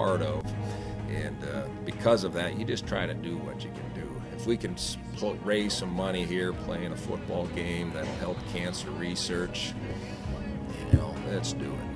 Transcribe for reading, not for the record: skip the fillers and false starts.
part of. And because of that, you just try to do what you can do. If we can raise some money here playing a football game that'll help cancer research, let's do it.